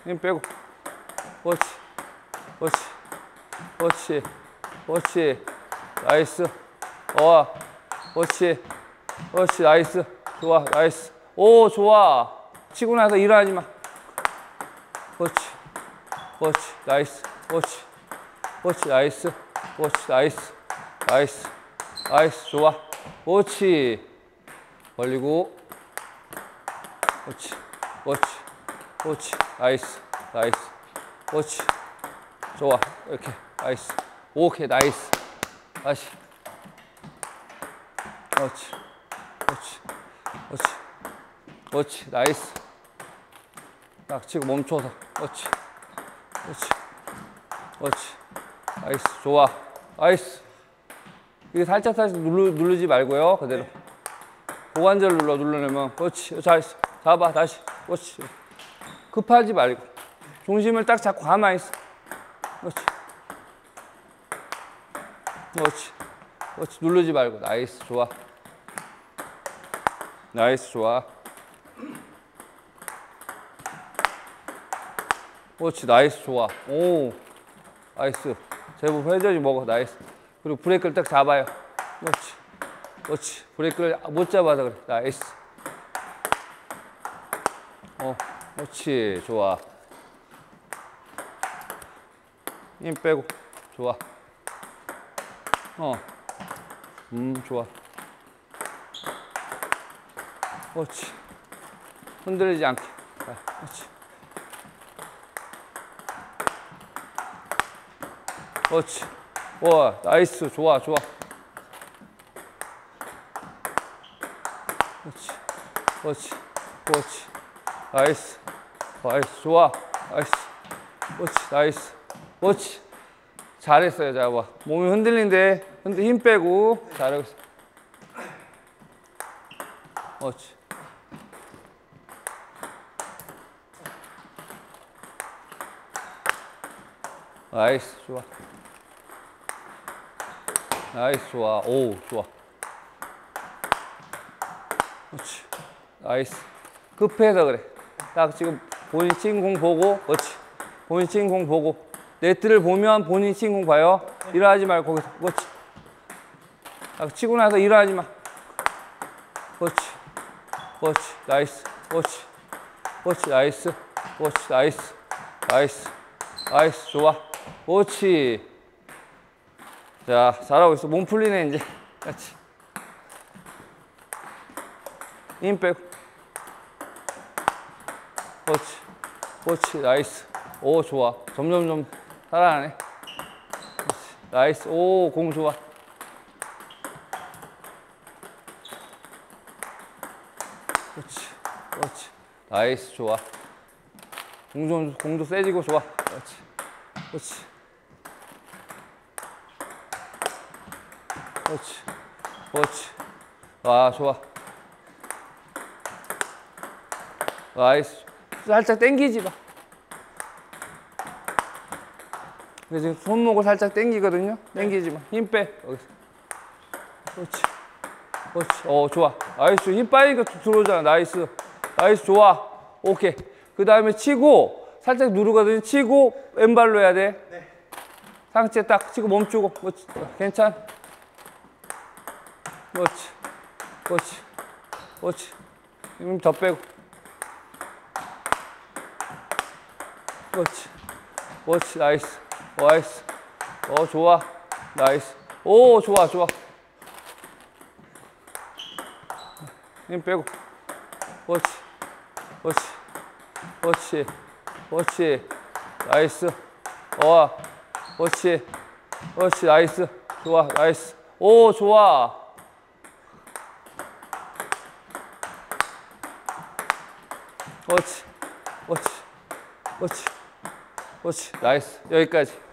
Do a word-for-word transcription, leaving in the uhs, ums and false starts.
힘 빼고. 그렇지. 그렇지. 그렇지. 그렇지. 나이스. 어. 그렇지. 그렇지. 나이스. 좋아. 나이스. 오, 좋아. 치고 나서 일어나지 마. 그렇지. 그렇지. 나이스. 그렇지. 그렇지. 나이스. 그렇지. 나이스. 나이스. 나이스. 좋아. 그렇지. 벌리고. 그렇지. 그렇지. 그렇지. 나이스. 나이스. 그렇지. 좋아. 이렇게. 나이스. 오케이. 나이스. 다시. 그렇지. 그렇지. 그렇지. 그렇지. 나이스. 딱 치고 멈춰서. 그렇지. 그렇지. 그렇지. 나이스. 좋아. 나이스. 이게 살짝 살짝 누르, 누르지 말고요. 그대로. 고관절 눌러, 눌러내면. 그렇지. 잘했어. 잡아. 다시. 그렇지. 급하지 말고. 중심을 딱 잡고 가만히 있어. 그렇지. 그렇지. 그렇지. 누르지 말고. 나이스. 좋아. 나이스. 좋아. 그렇지. 나이스. 좋아. 오. 나이스. 제법 회전이 먹어. 나이스. 그리고 브레이크를 딱 잡아요. 그렇지. 그렇지. 브레이크를 못 잡아서 그래. 나이스. 어. 그렇지. 좋아. 힘 빼고. 좋아. 어. 음, 좋아. 그렇지. 흔들리지 않게. 그렇지. 그렇지. 와, 나이스. 좋아, 좋아. 그렇지. 그렇지. 그렇지. 나이스. 나이스. 좋아. 나이스. 그렇지. 나이스. 그렇지. 잘했어요. 자, 봐. 몸이 흔들린데, 흔들, 힘 빼고. 잘하고 있어. 그렇지. 나이스. 좋아. 나이스. 좋아. 오, 좋아. 그렇지. 나이스. 급해서 그래. 딱 지금 본인 친 공 보고, 그렇지. 본인 친 공 보고. 네트를 보면 본인 친 공 봐요. 일어나지 말고 거기서. 그렇지. 딱 치고 나서 일어나지 마. 그렇지. 그렇지. 나이스. 그렇지. 그렇지. 나이스. 그렇지. 나이스. 나이스. 나이스. 좋아. 그렇지. 자, 잘하고 있어. 몸 풀리네, 이제. 그렇지. 힘 빼고. 그렇지. 그렇지. 나이스. 오, 좋아. 점점 점 살아나네. 그렇지. 나이스. 오, 공 좋아. 그렇지. 그렇지. 나이스. 좋아. 공좀, 공도 세지고 좋아. 그렇지. 그렇지. 그렇지. 그렇지. 와, 좋아. 나이스. 살짝 당기지 마. 지금 손목을 살짝 당기거든요. 당기지 마. 힘 빼. 여기서. 그렇지. 그렇지. 어, 좋아. 나이스. 힘 빠지니까 들어오잖아. 나이스. 나이스. 좋아. 오케이. 그 다음에 치고 살짝 누르거든요. 치고 왼발로 해야 돼. 네. 상체 딱 치고 멈추고. 그렇지. 괜찮아. 그렇지. 그렇지. 그렇지. 힘 더 빼고. 그렇지. 그렇지. 나이스. 나이스. 어, 좋아. 나이스. 오, 좋아, 좋아. 힘 빼고. 그렇지. 그렇지. 그렇지. 그렇지. 나이스. 어, 그렇지. 그렇지. 나이스. 좋아. 나이스. 오, 좋아. 그렇지. 그렇지. 그렇지. 그렇지. 나이스. 여기까지.